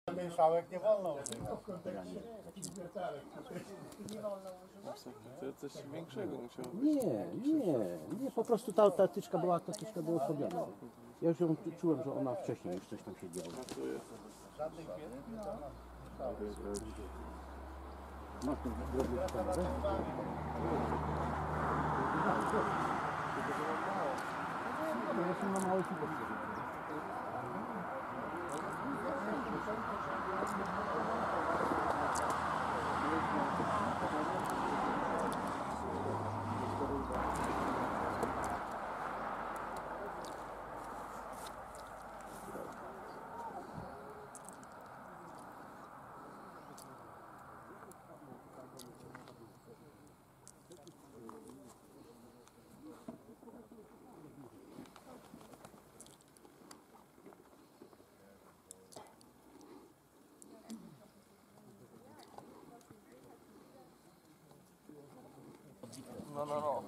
Mieszałek nie wolno używać. To coś większego musiało być. Nie, po prostu ta tyczka była osłabiona. Ja już ją czułem, że ona wcześniej już coś tam się działo. Masz ten drobny kamerę? Ja jestem na małej siłowni. No.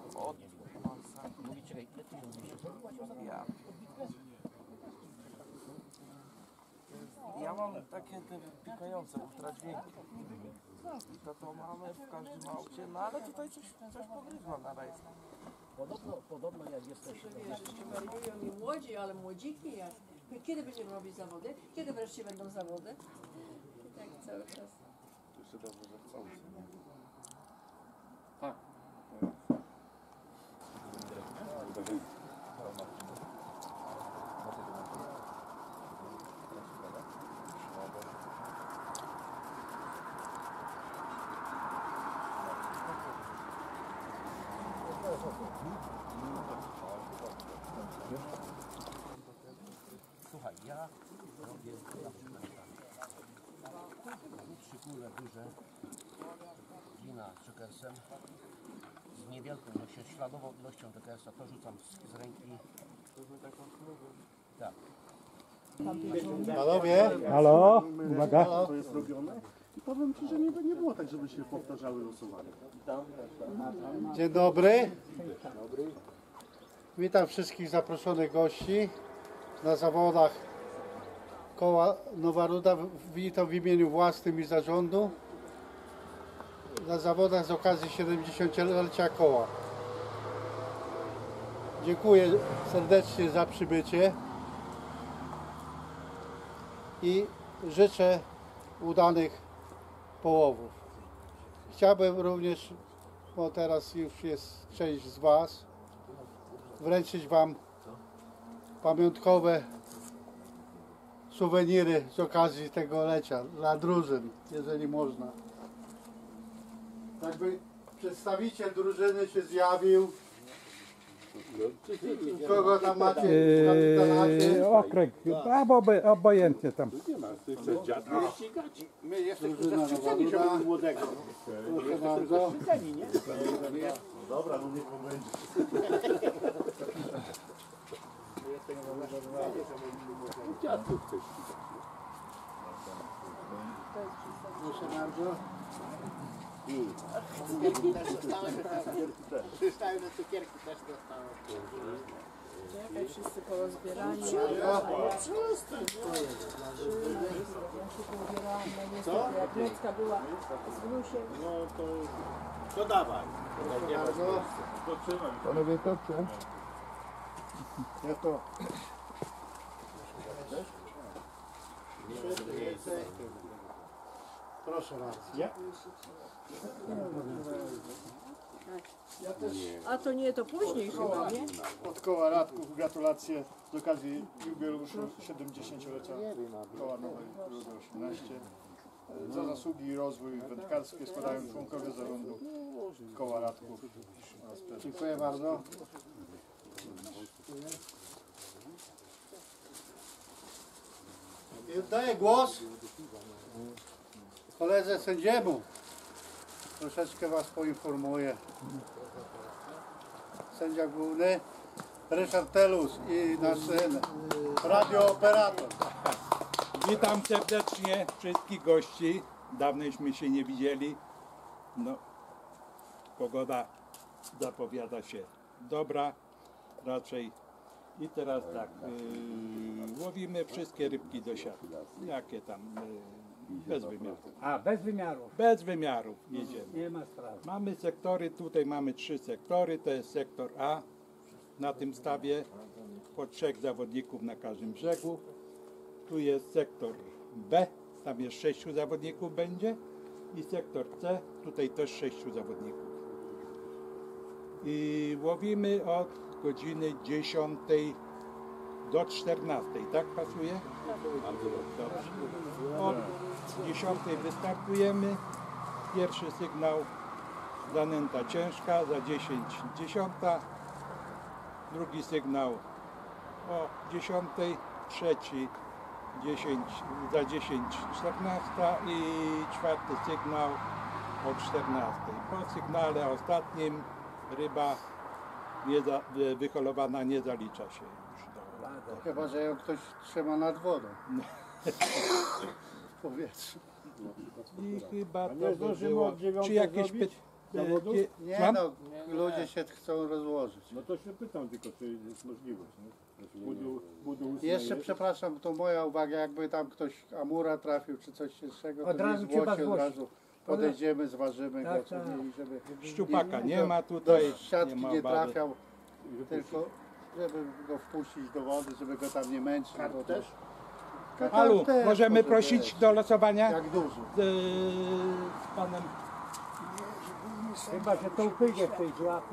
Ja mam takie te pikające ultradźwięki. I to mamy w każdym aucie, no ale tutaj coś pogryzła na rejs. Podobno jak jesteście. Wariują i młodzi, ale młodziki jak. Kiedy będziemy robić zawody? Kiedy wreszcie będą zawody? I tak cały czas. Jeszcze dobrze, że chcący. Tak. Słuchaj, ja robię trzy kule duże wina z Jokersem z niewielką ilością, śladową ilością Jokersa, to rzucam z ręki. Tak. Panowie, Halo, uwaga. To jest robione i powiem Ci, że nie było tak, żeby się powtarzały losowania. dzień dobry. Witam wszystkich zaproszonych gości na zawodach koła Nowa Ruda. Witam w imieniu własnym i zarządu na zawodach z okazji 70-lecia koła. Dziękuję serdecznie za przybycie i życzę udanych połowów. Chciałbym również, bo teraz już jest część z Was, wręczyć Wam pamiątkowe suweniry z okazji tego lecia dla drużyn, jeżeli można. Jakby przedstawiciel drużyny się zjawił. Kogo tam macie w kapitanacie? Okręg, albo obojętnie tam. My jesteśmy Drużyna zaszczyceni, Nowa żeby Ruda. młodego. Proszę bardzo. Zaszczyceni, nie? Dobra, no niech to będzie. Proszę bardzo. Przystałem na cukierki też dostałem. Czekaj, wszyscy porozbierani. Co? Jak Lecka była z Wnusiem. No to dawaj. Bardzo. Panowie, to co? Ja to. Proszę bardzo. A to nie, to później chyba, nie? Od koła Radków gratulacje z okazji jubileuszu 70-lecia koła Nowej Rudy 18. Za zasługi i rozwój wędkarski składają członkowie zarządu koła Radków. Dziękuję bardzo. I oddaję głos koledze sędziemu. Troszeczkę Was poinformuję. Sędzia główny Ryszard Telus i nasz syn, radiooperator. Witam serdecznie wszystkich gości. Dawnośmy się nie widzieli. No, pogoda zapowiada się dobra. Raczej I teraz tak, łowimy wszystkie rybki do siatki. Jakie tam, bez wymiaru. A, bez wymiarów. Bez wymiarów jedziemy. Nie ma sprawy. Mamy sektory, tutaj mamy 3 sektory, to jest sektor A. Na tym stawie po 3 zawodników na każdym brzegu. Tu jest sektor B, tam jest 6 zawodników będzie. I sektor C, tutaj też 6 zawodników. I łowimy od godziny 10 do 14, tak pasuje? Dobrze. Od 10 wystartujemy. Pierwszy sygnał zanęta ciężka, za 10 dziesiąta. Drugi sygnał o 10, trzeci 10, za 10 14 i czwarty sygnał o 14. Po sygnale ostatnim ryba wyholowana nie zalicza się już do... Chyba, że ją ktoś trzyma nad wodą. W powietrzu. I chyba to nie by zdążymy było... od 9 Czy jakieś zrobić zawodów? Nie Mam? no, ludzie się chcą rozłożyć. No to się pytam tylko, czy jest możliwość, nie? Budu Jeszcze przepraszam, to moja uwaga, jakby tam ktoś amura trafił, czy coś jeszcze, Od to razu nie trzeba zgłosi, od zgłosić. razu podejdziemy, zważymy Tak, go, co tak. i żeby Szczupaka nie do- ma tutaj, do siatki nie ma nie obawy. trafiał, tylko żeby go wpuścić do wody, żeby go tam nie męczyć. Bo też? Alu, możemy prosić do losowania Jak duży. z panem. Chyba, że to upłynie w tej złapie.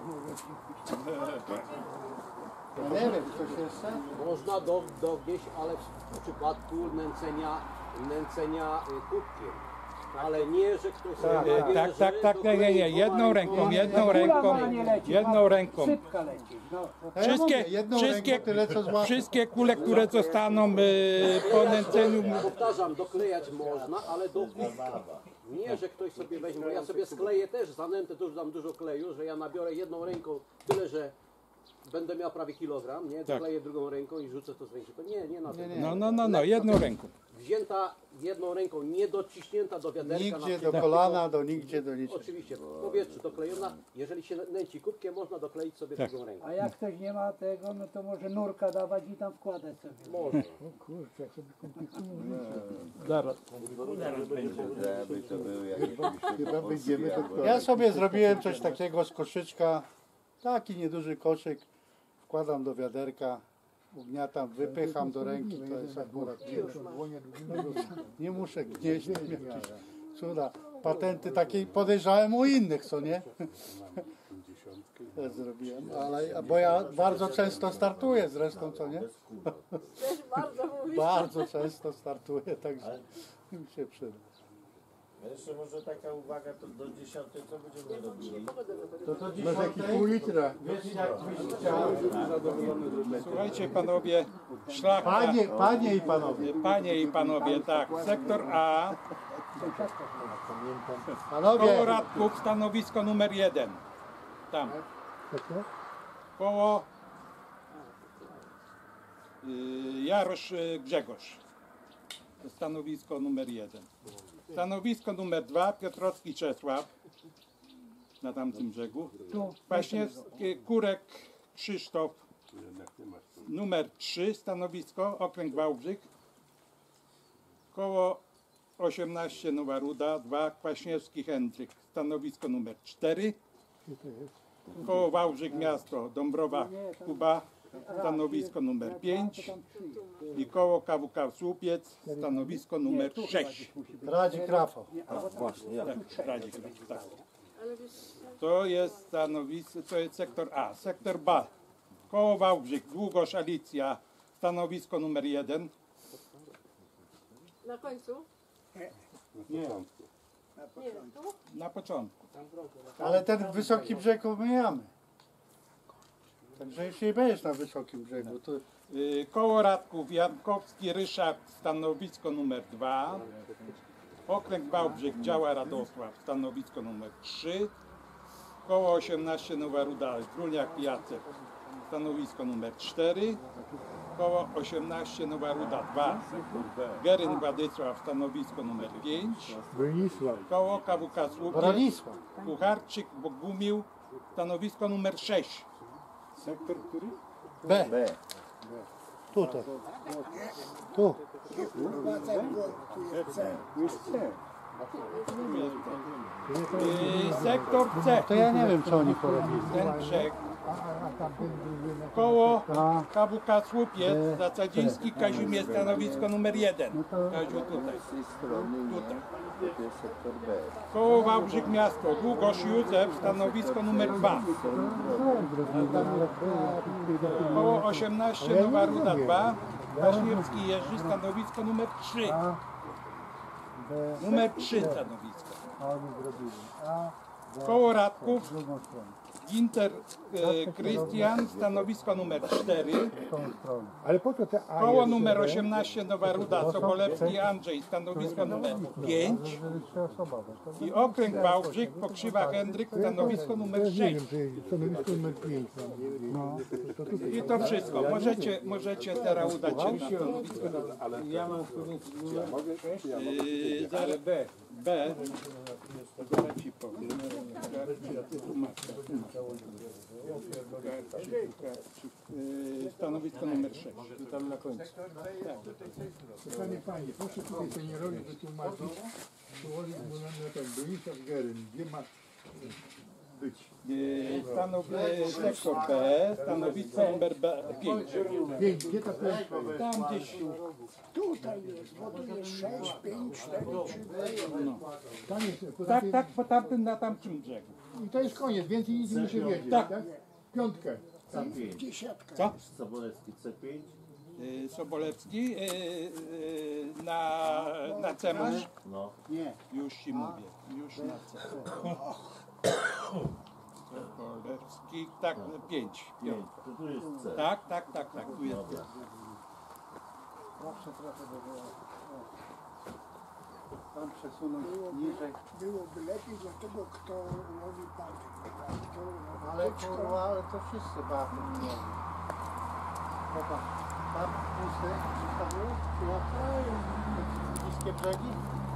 No nie wiem, ktoś jeszcze? Można dowieść, ale w przypadku nęcenia kubkiem. Ale nie, że ktoś sobie nabierze, Tak, nie, jedną ręką, jedną ręką. Sypka leci. No, No ja mówię, jedną ręką tyle co złapał. Wszystkie kule, które zostaną po nęceniu, Powtarzam, doklejać można, ale do kubka. Nie, że ktoś sobie weźmie, bo ja sobie skleję też zanętę, to już dam dużo kleju, że ja nabiorę jedną ręką tyle, że będę miał prawie kilogram, nie? Dokleję drugą ręką i rzucę to z ręki. To nie na to. no, jedną ręką. Wzięta jedną ręką, nie dociśnięta do wiaderka. Nigdzie na do przykład, kolana, do nigdzie, do niczego. oczywiście, w powietrzu doklejona. Jeżeli się nęci kubkiem, można dokleić sobie drugą ręką. a jak ktoś nie ma tego, no to może nurka dawać i tam wkładać sobie. Można. Zaraz. Chyba wyjdziemy do Ja sobie zrobiłem coś takiego z koszyczka, taki nieduży koszyk, wkładam do wiaderka, ugniatam, wypycham do ręki, to jest akurat nie muszę gnieść, tam jakieś cuda. Patenty takie podejrzałem u innych, co nie? Też zrobiłem, ale, bo ja bardzo często startuję zresztą, co nie? Też bardzo mówisz. Bardzo często startuję, także mi się przyda. Jeszcze może taka uwaga, to do 10 co będziemy robili? Może jakiś pół litra. Słuchajcie panowie, szlak. Panie i panowie. Panie i panowie, tak. Sektor A, koło Panowie, Radków, stanowisko numer 1. Tam. Koło Jarosz Grzegorz. Stanowisko numer 1. Stanowisko numer 2, Piotrowski Czesław. Na tamtym brzegu. Właśnie Kurek Krzysztof. Numer 3, stanowisko, okręg Wałbrzych. Koło 18 Nowa Ruda, 2 Kwaśniewski Hendryk, stanowisko numer 4. Koło Wałbrzych miasto Dąbrowa Kuba, stanowisko numer 5. I koło KWK Słupiec, stanowisko numer 6. Radzik Rafał. Tak, Radzik, tak. To jest stanowisko, to jest sektor A. Sektor B. Koło Wałbrzych, Długosz Alicja, stanowisko numer 1. Na końcu? Nie, Nie, tu? Na początku. ale ten wysoki brzeg omijamy. Także już nie będziesz na wysokim brzegu. To Koło Radków, Jankowski Ryszard, stanowisko numer 2. Okręg Wałbrzych, działa Radosław, stanowisko numer 3. Koło 18 Nowa Ruda, Gruniak Jacek, stanowisko numer 4. Koło 18 Nowa Ruda 2. Geryn Władysław, stanowisko numer 5. Koło KWK Słupiec, Bronisław. Kucharczyk Bogumił, stanowisko numer 6. sektor, który? B. Tutaj. Tu. Sektor C. To ja nie wiem, co oni porobili. Ten brzeg. Koło KWK Słupiec, Zacadziński, Kazimierz, stanowisko numer 1. Kaziu tutaj. Tutaj. Koło Wałbrzych Miasto, Długosz Józef, stanowisko numer 2. Koło 18 Nowa Ruda 2, Waśniewski Jerzy, stanowisko numer 3. Numer 3 stanowisko. Koło Radków, Ginter Krystian, stanowisko numer 4. Ale po co te Koło numer 18 Nowa Ruda, Sobolewski Andrzej, stanowisko numer 5. I okręg Wałbrzych, Pokrzywa Henryk, stanowisko numer 6. Stanowisko numer 5. No. I to wszystko. Możecie teraz udać się na stanowisko. Ja mam któryś numer 6? Zaraz B. Zaraz ci powiem. Stanowisko numer 6. Tam na końcu. Panie Panie, proszę tutaj seniorowi wytłumaczyć, przyłożyć mu na ten Bronisław Geryn, gdzie ma być? Sektor B, stanowisko numer 5. 5, gdzie ta pięć? Tam gdzieś. Tutaj jest, bo tu jest 6, 5, 4, 3, Tam jest, Tak, po tamtym, na tamtym brzegu. I to jest koniec, więcej nic nie muszę wiedzieć, Tak. tak? Piątkę. Co? Sobolewski C5. Sobolewski na C masz? No. Już ci mówię, już na C. Sobolewski, tak, 5. To tu jest C. Tak, tu jest. Proszę trochę do tam przesunąć niżej. Byłoby lepiej dla tego, kto robi baty. Ale kurwa, ale to wszyscy baty nie robią. Popatrz, tam pusty, wszystko było? Niskie brzegi?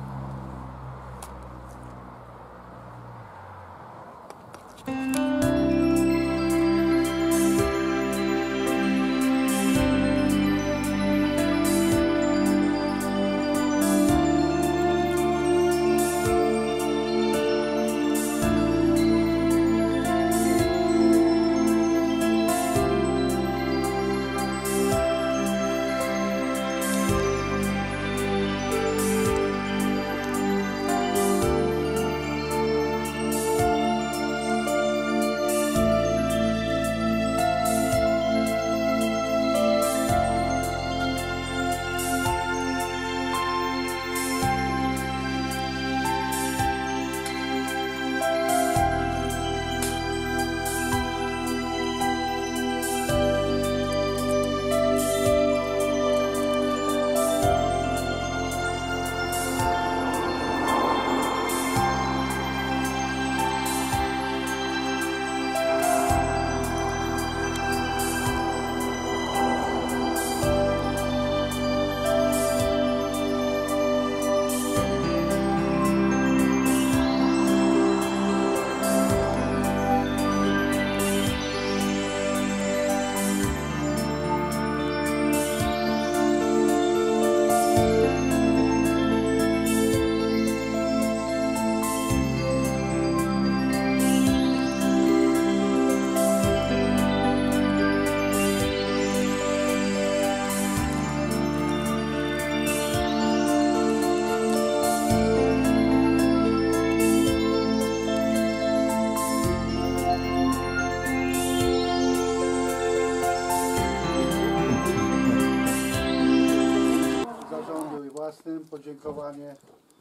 Podziękowanie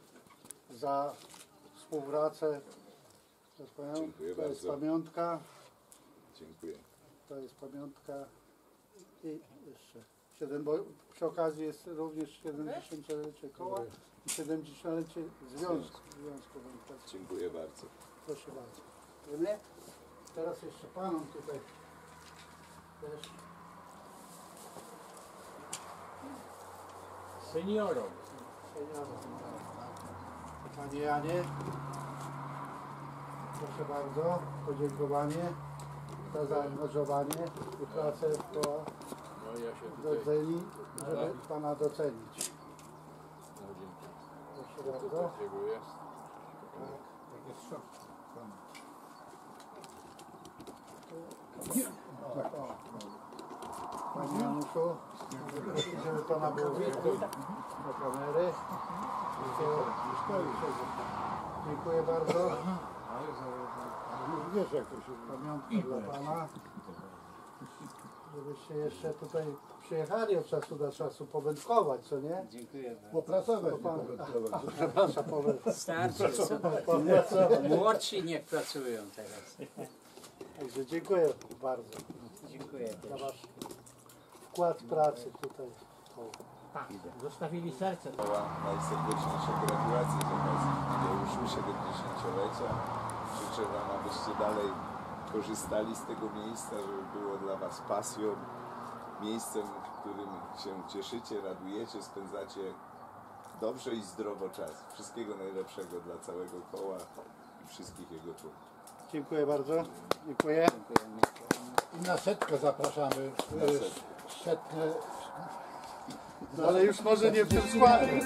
za współpracę. To jest pamiątka. Dziękuję. To jest pamiątka. I jeszcze bo przy okazji jest również 70-lecie koła i 70-lecie Związku Wędkarskiego. Dziękuję bardzo. Proszę bardzo. Teraz jeszcze panom tutaj też. Seniorom. Panie Janie, proszę bardzo, podziękowanie za zaangażowanie i pracę w koła doceni, żeby Pana docenić. Proszę bardzo. Panie Januszu, żeby Pana było widać do kamery. Dziękuję bardzo. Wiesz jak to się Pamiątka dla Pana. Żebyście jeszcze tutaj przyjechali od czasu do czasu powędkować, co nie? Dziękuję. popracować. Przepraszam, powędkować. Starczy, młodsi niech pracują teraz. Także dziękuję bardzo Dziękuję za też. Wasz wkład pracy tutaj. Zostawili serce. Najserdeczniejsze gratulacje z okazji jubileuszu 70-lecia. Życzę Wam, abyście dalej korzystali z tego miejsca, żeby było dla Was pasją, miejscem, w którym się cieszycie, radujecie, spędzacie dobrze i zdrowo czas. Wszystkiego najlepszego dla całego koła i wszystkich jego członków. Dziękuję bardzo. Dziękuję. I na setkę zapraszamy. Setne. Ale już może nie w tym składzie.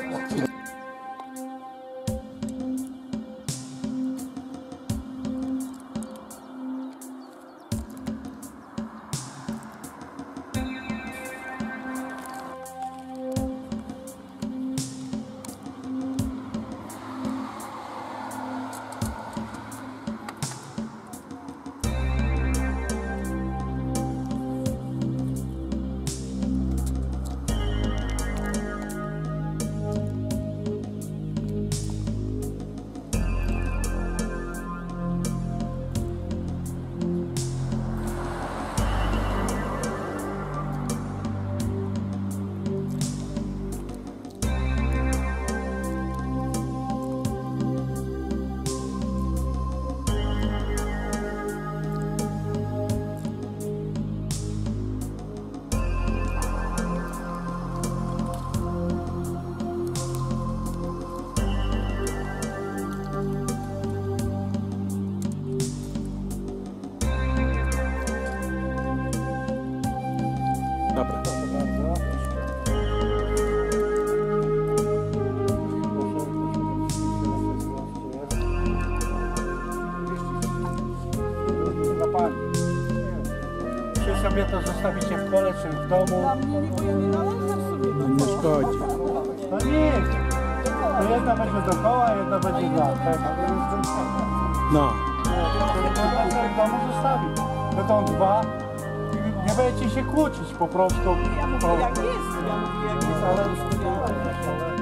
Czy sobie to zostawicie w kole, czy w domu? Nie szkodzi. No nie. To jedna będzie dookoła, a jedna będzie dla. Tak? No. W domu zostawić. Będą dwa. Nie będziecie się kłócić po prostu. Ja mówię jak jest, Ale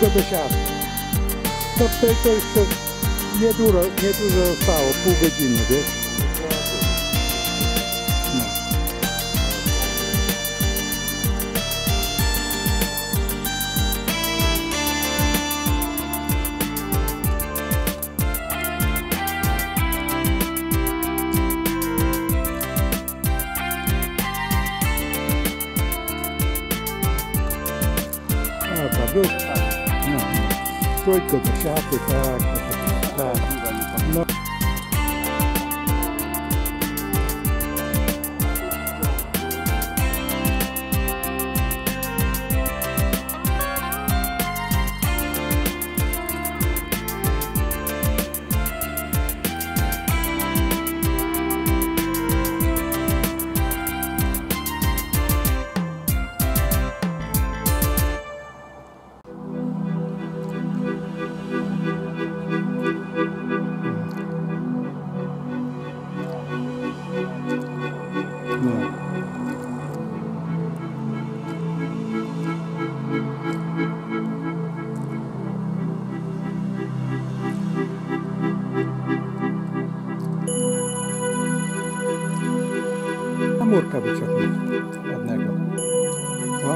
do siatki. To jeszcze niedużo zostało, pół godziny, wiesz? Trójko do siaty, tak. No. Murka wyciągnąć ładnego. No.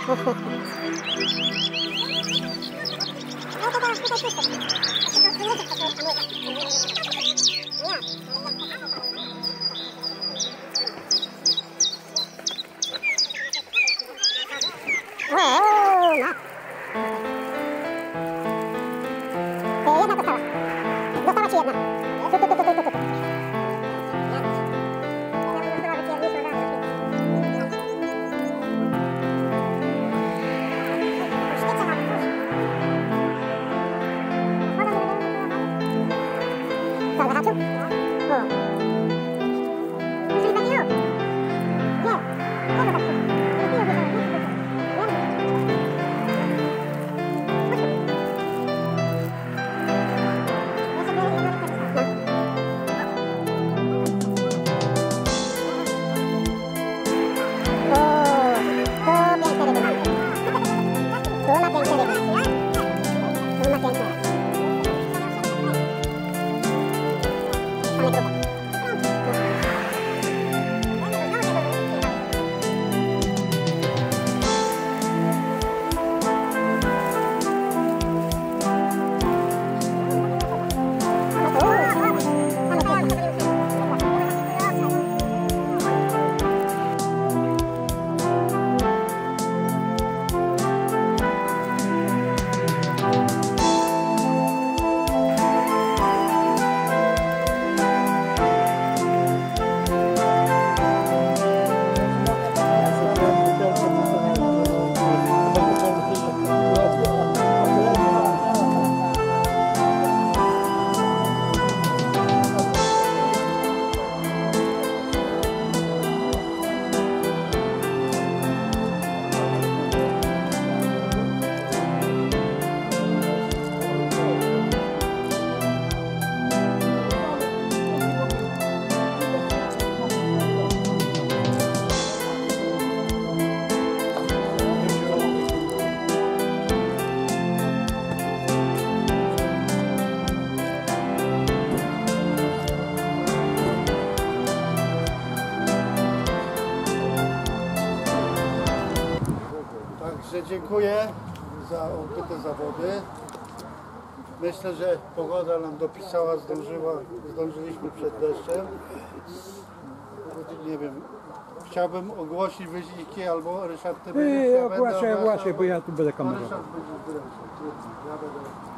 Także dziękuję za odbyte zawody. Myślę, że pogoda nam dopisała, zdążyliśmy przed deszczem. Nie wiem, chciałbym ogłosić wyniki, albo Ryszard, ty będziesz... Ogłaszaj, bo ja tu będę kamerował. Ryszard będzie... Ja będę...